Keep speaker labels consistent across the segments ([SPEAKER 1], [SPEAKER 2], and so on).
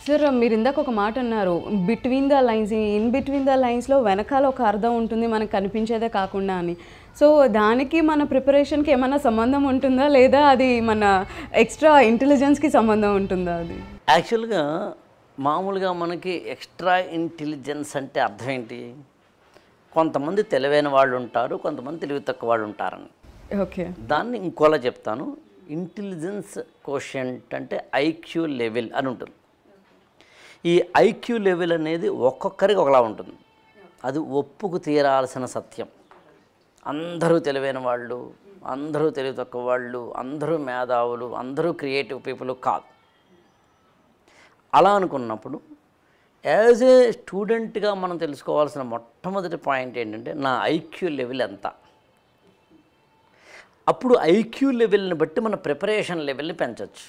[SPEAKER 1] Sir మీరు ఇందాక ఒక మాట అన్నారు, between the lines, in between the లైన్స్లో వెనకాల ఒక అర్థం ఉంటుంది మనకు కనిపించేదే కాకుండా అని. సో దానికి మన ప్రిపరేషన్కి ఏమైనా సంబంధం ఉంటుందా, లేదా అది మన ఎక్స్ట్రా ఇంటెలిజెన్స్కి సంబంధం ఉంటుందా? అది
[SPEAKER 2] యాక్చువల్గా మామూలుగా మనకి ఎక్స్ట్రా ఇంటెలిజెన్స్ అంటే అర్థం ఏంటి? కొంతమంది తెలివైన వాళ్ళు ఉంటారు, కొంతమంది తెలివి తక్కువ వాళ్ళు ఉంటారని.
[SPEAKER 1] ఓకే,
[SPEAKER 2] దాన్ని ఇంకోలా చెప్తాను. ఇంటెలిజెన్స్ కోషెంట్ అంటే ఐక్యూ లెవెల్ అని ఉంటుంది. ఈ ఐక్యూ లెవెల్ అనేది ఒక్కొక్కరికి ఒకలా ఉంటుంది. అది ఒప్పుకు తీరాల్సిన సత్యం. అందరూ తెలివైన వాళ్ళు, అందరూ తెలివి తక్కువ వాళ్ళు, అందరూ మేధావులు, అందరూ క్రియేటివ్ పీపుల్ కాదు. అలా అనుకున్నప్పుడు యాజ్ ఏ స్టూడెంట్గా మనం తెలుసుకోవాల్సిన మొట్టమొదటి పాయింట్ ఏంటంటే నా ఐక్యూ లెవెల్ ఎంత. అప్పుడు ఐక్యూ లెవెల్ని బట్టి మన ప్రిపరేషన్ లెవెల్ని పెంచవచ్చు.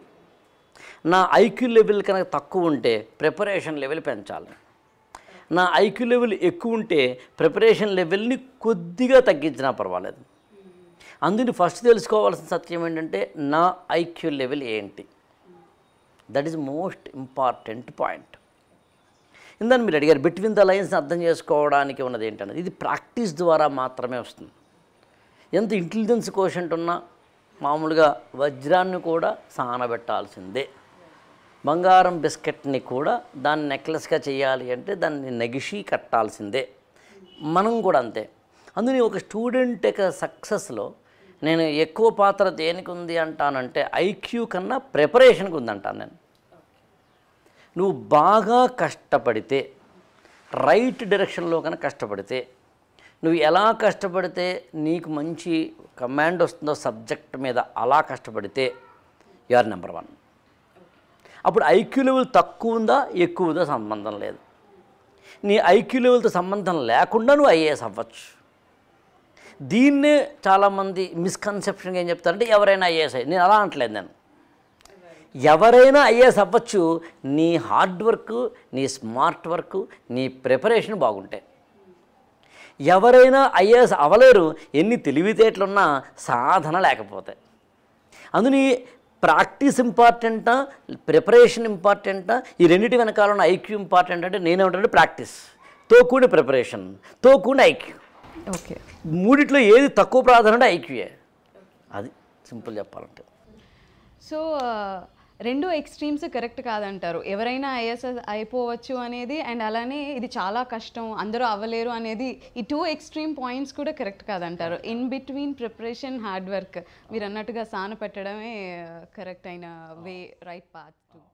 [SPEAKER 2] నా ఐక్యూ లెవెల్ కనుక తక్కువ ఉంటే ప్రిపరేషన్ లెవెల్ పెంచాలి. నా ఐక్యూ లెవెల్ ఎక్కువ ఉంటే ప్రిపరేషన్ లెవెల్ని కొద్దిగా తగ్గించినా పర్వాలేదు. అందుకని ఫస్ట్ తెలుసుకోవాల్సిన సత్యం ఏంటంటే నా ఐక్యూ లెవెల్ ఏంటి. That is most important point. ఇందాక మీరు అడిగారు బిట్వీన్ ద లైన్స్ అర్థం చేసుకోవడానికి ఉన్నది ఏంటన్నది. ఇది ప్రాక్టీస్ ద్వారా మాత్రమే వస్తుంది. ఎంత ఇంటెలిజెన్స్ కోషెంట్ ఉన్నా మామూలుగా వజ్రాన్ని కూడా సానబెట్టాల్సిందే. బంగారం బిస్కెట్ని కూడా దాన్ని నెక్లెస్గా చేయాలి అంటే దాన్ని నెగిషి కట్టాల్సిందే. మనం కూడా అంతే. అందుకని ఒక స్టూడెంట్ యొక్క సక్సెస్లో నేను ఎక్కువ పాత్ర దేనికి ఉంది అంటానంటే ఐక్యూ కన్నా ప్రిపరేషన్కి ఉందంటాను నేను. నువ్వు బాగా కష్టపడితే, రైట్ డైరెక్షన్లో కన్నా కష్టపడితే, నువ్వు ఎలా కష్టపడితే నీకు మంచి కమాండ్ వస్తుందో సబ్జెక్ట్ మీద అలా కష్టపడితే యు ఆర్ నెంబర్ 1. అప్పుడు ఐక్యూ లెవెల్ తక్కువ ఉందా ఎక్కువ ఉందా సంబంధం లేదు. నీ ఐక్యూ లెవెల్తో సంబంధం లేకుండా నువ్వు ఐఏఎస్ అవ్వచ్చు. దీన్నే చాలామంది మిస్కన్సెప్షన్గా ఏం చెప్తారంటే ఎవరైనా ఐఏఎస్ అయ్యి, నేను అలా అంటలేదు. నేను ఎవరైనా ఐఏఎస్ అవ్వచ్చు, నీ హార్డ్ వర్క్, నీ స్మార్ట్ వర్క్, నీ ప్రిపరేషన్ బాగుంటే. ఎవరైనా ఐఏఎస్ అవ్వలేరు ఎన్ని తెలివితేటలున్నా సాధన లేకపోతే. అందుని ప్రాక్టీస్ ఇంపార్టెంటా, ప్రిపరేషన్ ఇంపార్టెంటా, ఈ రెండింటి వెనకాల ఉన్న ఐక్యూ ఇంపార్టెంట్ అంటే నేనేమంటే ప్రాక్టీస్తో కూడిన ప్రిపరేషన్, తో కూడిన ఐక్యూ.
[SPEAKER 1] ఓకే,
[SPEAKER 2] మూడిట్లో ఏది తక్కువ ప్రాధాన్యత అంటే ఐక్యూయే. అది సింపుల్ చెప్పాలంటే.
[SPEAKER 1] సో రెండు ఎక్స్ట్రీమ్స్ కరెక్ట్ కాదంటారు. ఎవరైనా ఐఏఎస్ అయిపోవచ్చు అనేది, అండ్ అలానే ఇది చాలా కష్టం అందరూ అవ్వలేరు అనేది, ఈ 2 ఎక్స్ట్రీమ్ పాయింట్స్ కూడా కరెక్ట్ కాదంటారు. In between preparation, hard work మీరు అన్నట్టుగా సాన పెట్టడమే కరెక్ట్ అయిన వే, రైట్ పాత్.